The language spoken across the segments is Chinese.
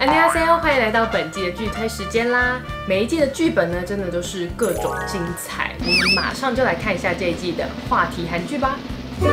안녕하세요，欢迎来到本季的剧推时间啦！每一季的剧本呢，真的都是各种精彩。我们马上就来看一下这一季的话题韩剧吧。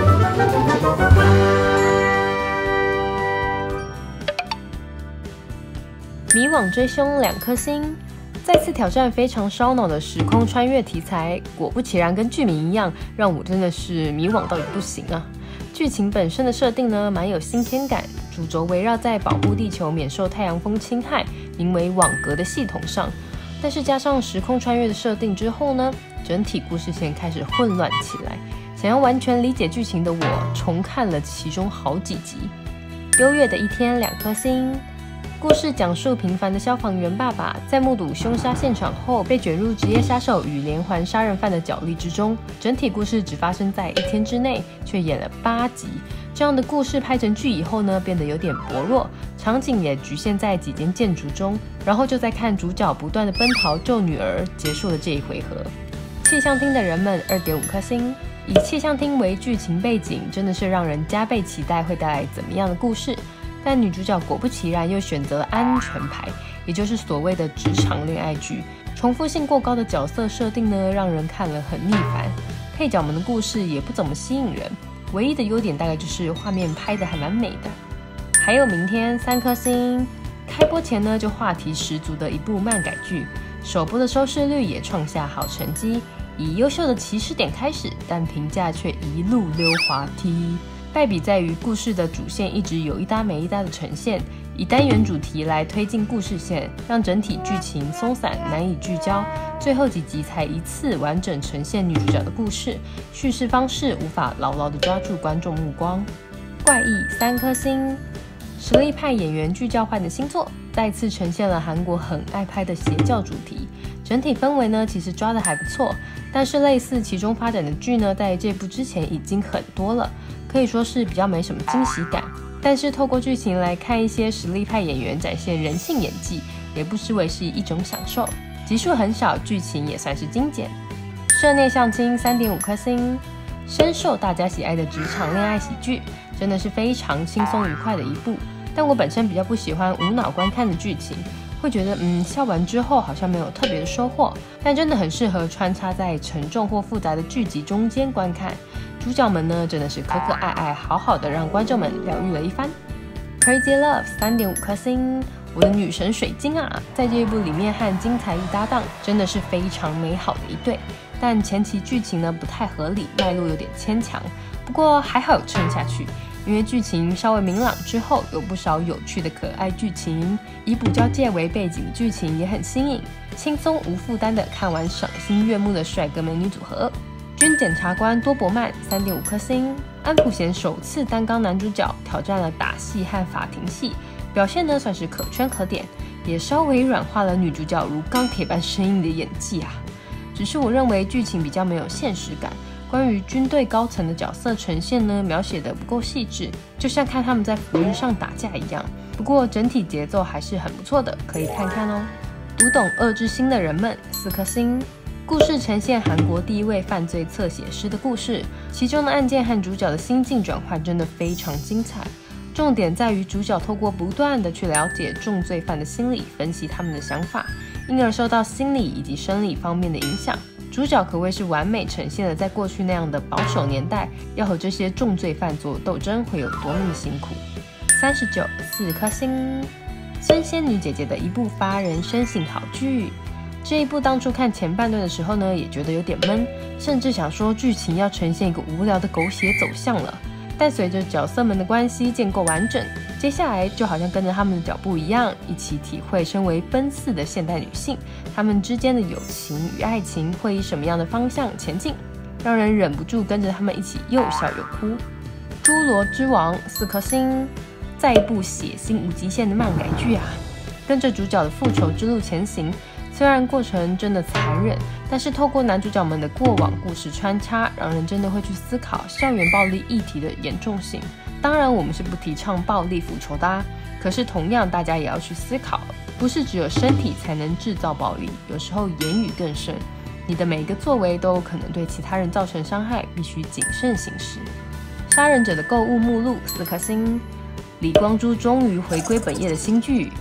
迷惘追凶2颗星，再次挑战非常烧脑的时空穿越题材，果不其然，跟剧名一样，让我真的是迷惘到也不行啊！剧情本身的设定呢，蛮有新鲜感。主轴围绕在保护地球免受太阳风侵害，名为网格的系统上，但是加上时空穿越的设定之后呢，整体故事线开始混乱起来。想要完全理解剧情的我，重看了其中好几集。优越的一天2颗星。故事讲述平凡的消防员爸爸在目睹凶杀现场后，被卷入职业杀手与连环杀人犯的角力之中。整体故事只发生在1天之内，却演了8集。这样的故事拍成剧以后呢，变得有点薄弱，场景也局限在几间建筑中，然后就在看主角不断的奔逃救女儿，结束了这一回合。气象厅的人们2.5颗星。以气象厅为剧情背景，真的是让人加倍期待会带来怎么样的故事。但女主角果不其然又选择了安全牌，也就是所谓的职场恋爱剧。重复性过高的角色设定呢，让人看了很腻烦。配角们的故事也不怎么吸引人，唯一的优点大概就是画面拍得还蛮美的。还有明天3颗星。开播前呢就话题十足的一部漫改剧，首播的收视率也创下好成绩，以优秀的起始点开始，但评价却一路溜滑梯。败笔在于故事的主线一直有一搭没一搭的呈现，以单元主题来推进故事线，让整体剧情松散难以聚焦，最后几集才一次完整呈现女主角的故事，叙事方式无法牢牢地抓住观众目光。怪异3颗星。实力派演员具交换的新作，再次呈现了韩国很爱拍的邪教主题，整体氛围呢其实抓得还不错，但是类似其中发展的剧呢，在这部之前已经很多了，可以说是比较没什么惊喜感。但是透过剧情来看一些实力派演员展现人性演技，也不失为是一种享受。集数很少，剧情也算是精简。社内相亲3.5颗星，深受大家喜爱的职场恋爱喜剧，真的是非常轻松愉快的一部。但我本身比较不喜欢无脑观看的剧情，会觉得笑完之后好像没有特别的收获，但真的很适合穿插在沉重或复杂的剧集中间观看。主角们呢真的是可可爱爱，好好的让观众们疗愈了一番。Crazy Love 3.5颗星。我的女神水晶啊，在这一部里面和金财玉搭档，真的是非常美好的一对。但前期剧情呢不太合理，脉络有点牵强，不过还好有撑下去。因为剧情稍微明朗之后，有不少有趣的可爱剧情，以补交界为背景的剧情也很新颖，轻松无负担的看完赏心悦目的帅哥美女组合。军检察官多伯曼3.5颗星。安普贤首次担纲男主角，挑战了打戏和法庭戏，表现呢算是可圈可点，也稍微软化了女主角如钢铁般生硬的演技啊。只是我认为剧情比较没有现实感。关于军队高层的角色呈现呢，描写的不够细致，就像看他们在浮云上打架一样。不过整体节奏还是很不错的，可以看看哦。读懂恶之心的人们4颗星。故事呈现韩国第一位犯罪侧写师的故事，其中的案件和主角的心境转换真的非常精彩。重点在于主角透过不断的去了解重罪犯的心理，分析他们的想法，因而受到心理以及生理方面的影响。主角可谓是完美呈现了在过去那样的保守年代，要和这些重罪犯做斗争会有多么的辛苦。39 4颗星。孙仙女姐姐的一部发人深省好剧。这一部当初看前半段的时候呢，也觉得有点闷，甚至想说剧情要呈现一个无聊的狗血走向了。但随着角色们的关系建构完整，接下来就好像跟着他们的脚步一样，一起体会身为奔四的现代女性，她们之间的友情与爱情会以什么样的方向前进，让人忍不住跟着他们一起又笑又哭。侏罗之王4颗星。再一部血腥无极限的漫改剧啊，跟着主角的复仇之路前行。虽然过程真的残忍，但是透过男主角们的过往故事穿插，让人真的会去思考校园暴力议题的严重性。当然，我们是不提倡暴力复仇的啊，可是同样大家也要去思考，不是只有身体才能制造暴力，有时候言语更甚。你的每一个作为都有可能对其他人造成伤害，必须谨慎行事。杀人者的购物目录4颗星。李光洙终于回归本业的新剧。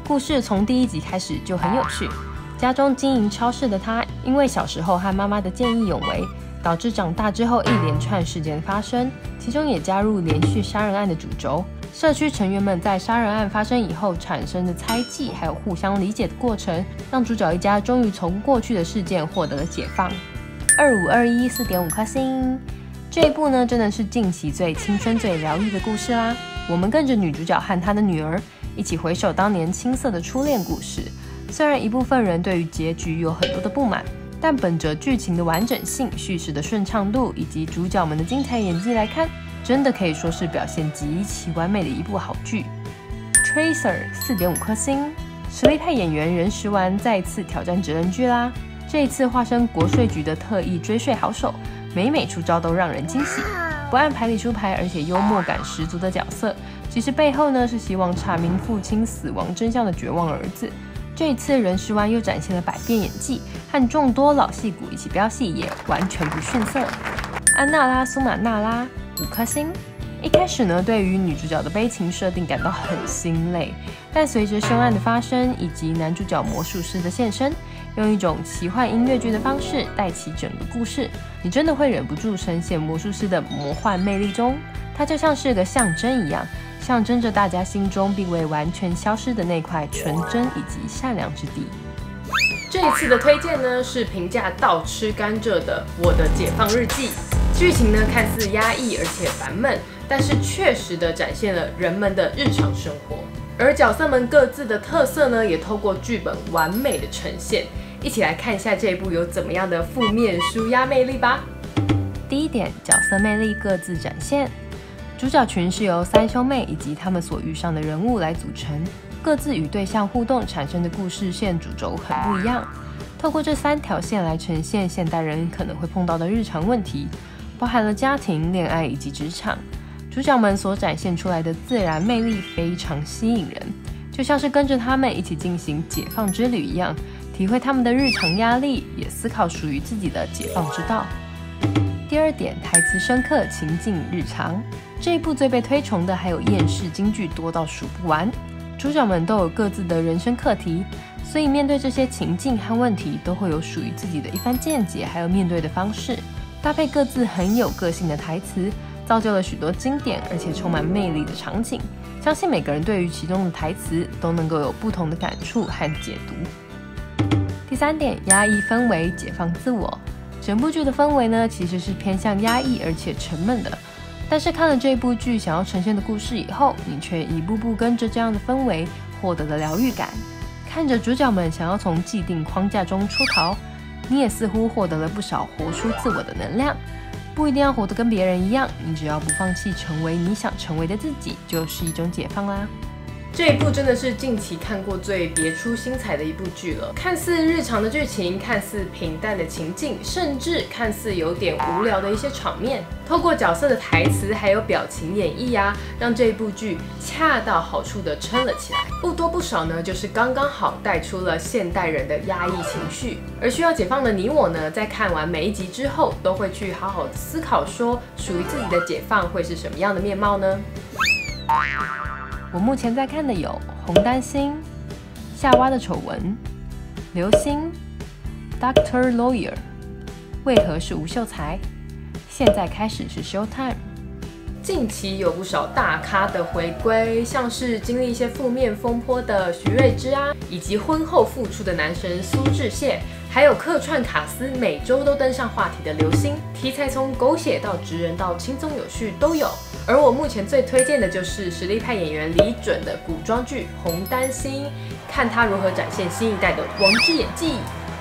故事从第1集开始就很有趣。家中经营超市的他，因为小时候和妈妈的见义勇为，导致长大之后一连串事件发生，其中也加入连续杀人案的主轴。社区成员们在杀人案发生以后产生的猜忌，还有互相理解的过程，让主角一家终于从过去的事件获得了解放。2521 4.5颗星。这一部呢，真的是近期最青春、最疗愈的故事啦。我们跟着女主角和她的女儿一起回首当年青涩的初恋故事。虽然一部分人对于结局有很多的不满，但本着剧情的完整性、叙事的顺畅度以及主角们的精彩演技来看，真的可以说是表现极其完美的一部好剧。Tracer 4.5颗星。实力派演员任时完再次挑战职人剧啦。这一次化身国税局的特意追税好手，每出招都让人惊喜。不按牌理出牌，而且幽默感十足的角色，其实背后呢是希望查明父亲死亡真相的绝望儿子。这一次任时完又展现了百变演技，和众多老戏骨一起飙戏也完全不逊色。安娜拉·苏玛纳拉5颗星。一开始呢，对于女主角的悲情设定感到很心累，但随着凶案的发生以及男主角魔术师的现身，用一种奇幻音乐剧的方式带起整个故事，你真的会忍不住深陷魔术师的魔幻魅力中。它就像是个象征一样，象征着大家心中并未完全消失的那块纯真以及善良之地。这一次的推荐呢，是评价倒吃甘蔗的《我的解放日记》。剧情呢看似压抑而且烦闷，但是确实的展现了人们的日常生活，而角色们各自的特色呢，也透过剧本完美的呈现。一起来看一下这一部有怎么样的负面抒压魅力吧。第一点，角色魅力各自展现。主角群是由3兄妹以及他们所遇上的人物来组成，各自与对象互动产生的故事线主轴很不一样。透过这3条线来呈现现代人可能会碰到的日常问题，包含了家庭、恋爱以及职场。主角们所展现出来的自然魅力非常吸引人，就像是跟着他们一起进行解放之旅一样，体会他们的日常压力，也思考属于自己的解放之道。第二点，台词深刻，情境日常。这一部最被推崇的还有厌世金句多到数不完，主角们都有各自的人生课题，所以面对这些情境和问题，都会有属于自己的一番见解，还有面对的方式，搭配各自很有个性的台词，造就了许多经典而且充满魅力的场景。相信每个人对于其中的台词都能够有不同的感触和解读。第三点，压抑氛围，解放自我。整部剧的氛围呢，其实是偏向压抑而且沉闷的，但是看了这部剧想要呈现的故事以后，你却一步步跟着这样的氛围获得了疗愈感。看着主角们想要从既定框架中出逃，你也似乎获得了不少活出自我的能量。不一定要活得跟别人一样，你只要不放弃成为你想成为的自己，就是一种解放啦。这一部真的是近期看过最别出心裁的一部剧了。看似日常的剧情，看似平淡的情境，甚至看似有点无聊的一些场面，透过角色的台词还有表情演绎啊，让这一部剧恰到好处的撑了起来。不多不少呢，就是刚刚好带出了现代人的压抑情绪。而需要解放的你我呢，在看完每一集之后，都会去好好思考说，属于自己的解放会是什么样的面貌呢？我目前在看的有《红丹心》、《夏娃的丑闻》、《流星》、Dr. Lawyer、为何是吴秀才？现在开始是 Showtime。近期有不少大咖的回归，像是经历一些负面风波的徐睿知啊，以及婚后复出的男神苏志燮，还有客串卡司每周都登上话题的流星，题材从狗血到职人到轻松有趣都有。而我目前最推荐的就是实力派演员李准的古装剧《红丹心》，看他如何展现新一代的王之演技。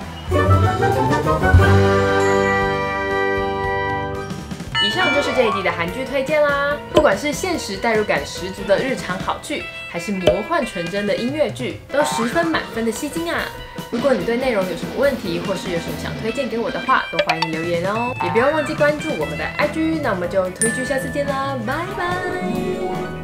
以上就是这一季的韩剧推荐啦。不管是现实代入感十足的日常好剧，还是魔幻纯真的音乐剧，都10分满分的吸睛啊！如果你对内容有什么问题，或是有什么想推荐给我的话，都欢迎留言哦。也不要忘记关注我们的 IG， 那我们就推剧下次见啦，拜拜。